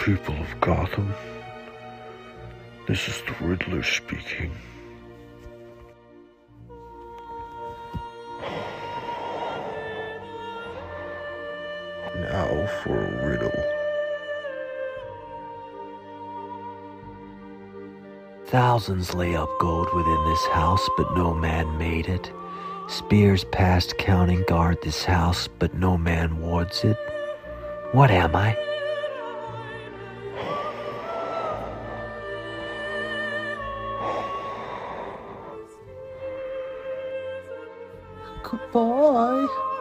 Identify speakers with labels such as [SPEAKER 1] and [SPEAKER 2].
[SPEAKER 1] people of Gotham. This is the Riddler speaking. Now for a riddle.
[SPEAKER 2] Thousands lay up gold within this house, but no man made it. Spears past counting guard this house, but no man wards it. What am I?
[SPEAKER 1] Goodbye.